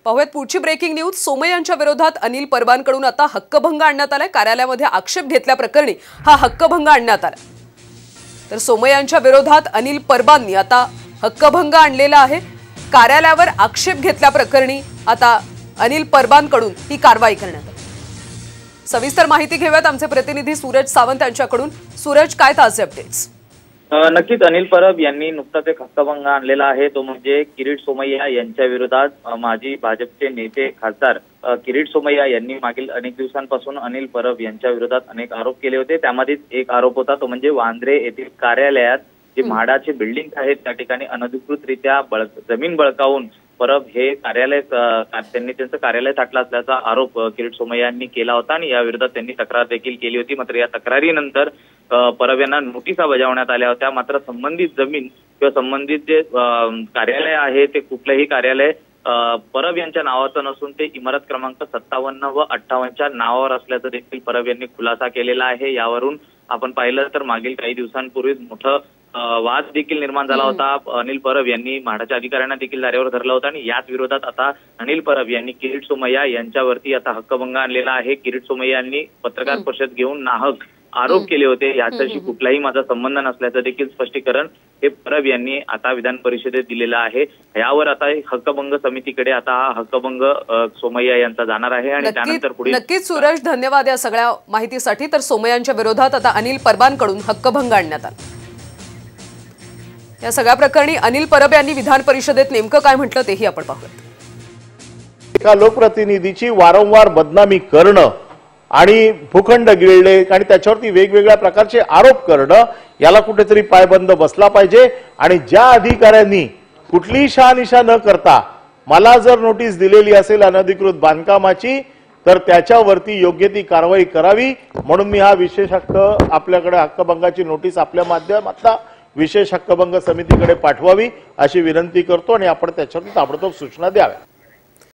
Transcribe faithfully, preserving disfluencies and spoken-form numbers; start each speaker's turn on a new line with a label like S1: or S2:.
S1: पाहूयात पुढची breaking news. सोमय्यांच्या विरोधात अनिल परबांकडून आता हक्कभंग आणण्यात आलाय। कार्यालयामध्ये आक्षेप घेतल्याप्रकरणी हा हक्कभंग आणण्यात आला। तर सोमय्यांच्या विरोधात अनिल परबांनी आता हक्कभंग आणलेला आहे। कार्यालयावर आक्षेप घेतल्याप्रकरणी आता अनिल परबांकडून ही कारवाई करण्यात आली। सविस्तर माहिती घेऊयात आमचे प्रतिनिधी सूरज सावंत यांच्याकडून। सूरज, काय ताजे अपडेट्स?
S2: नक्कीच अनिल परब यांनी नुकताच एक हक्कभंग आणलेला आहे। तो म्हणजे किरीट सोमय्या यांच्या विरोधात माजी भाजपचे नेते खासदार किरीट सोमय्या यांनी मागील अनेक दिवसांपासून अनिल परब यांच्या विरोधात अनेक आरोप केले होते। त्यामध्ये एक आरोप होता तो म्हणजे वांद्रे येथील कार्यालयात जे म्हाडाचे बिल्डिंग आहेत त्या ठिकाणी अनधिकृतरित्या बळ जमीन बळकावून परब हे कार्यालय त्यांनी त्यांचं कार्यालय थाटलं असल्याचा आरोप किरीट सोमय्या यांनी केला होता आणि या विरोधात त्यांनी तक्रार देखील केली होती। मात्र या तक्रारीनंतर परब यांना नोटिसा बजावण्यात आल्या होत्या। मात्र संबंधित जमीन किंवा संबंधित जे कार्यालय आहे ते कुठलंही कार्यालय परब यांच्या नावाचं नसून ते इमारत क्रमांक सत्तावन्न व अठ्ठावन्नच्या नावावर असल्याचं देखील परब यांनी खुलासा केलेला आहे। यावरून आपण पाहिलं तर मागील काही दिवसांपूर्वीच मोठं वाद देखील निर्माण झाला होता। अनिल परब यांनी म्हाडाच्या अधिकाऱ्यांना देखील धारेवर धरला होता आणि याच विरोधात आता अनिल परब यांनी किरीट सोमय्या यांच्यावरती आता हक्कभंग आणलेला आहे। किरीट सोमय्या यांनी पत्रकार परिषद घेऊन नाहक आरोप केले होते। याच्याशी कुठलाही माझा संबंध नसल्याचं देखील स्पष्टीकरण हे परब यांनी आता विधान परिषदेत दिलेलं आहे। यावर आता हक्कभंग समितीकडे आता हा हक्कभंग सोमय्या यांचा जाणार आहे आणि त्यानंतर पुढे
S1: नक्कीच सूरज, धन्यवाद या सगळ्या माहितीसाठी। तर सोमय्यांच्या विरोधात आता अनिल परबांकडून हक्कभंग आणण्यात आला। या सगळ्या प्रकरणी अनिल परब यांनी विधान परिषदेत नेमकं काय म्हटलं तेही आपण पाहूयात।
S3: एका लोकप्रतिनिधीची वारंवार बदनामी करणं आणि भूखंड गिळले आणि त्याच्यावरती वेगवेगळ्या प्रकारचे आरोप करणं याला कुठेतरी पायबंद बसला पाहिजे। आणि ज्या अधिकाऱ्यांनी कुठलीही शहानिशा न करता मला जर नोटीस दिलेली असेल अनधिकृत बांधकामाची तर त्याच्यावरती योग्य ती कारवाई करावी। म्हणून मी हा विशेष हक्क आपल्याकडे हक्कभंगाची नोटीस आपल्या माध्यमातून विशेष हक्कभंग समितीकडे पाठवावी अशी विनंती करतो आणि आपण त्याच्यावर ताबडतोब सूचना द्याव्या।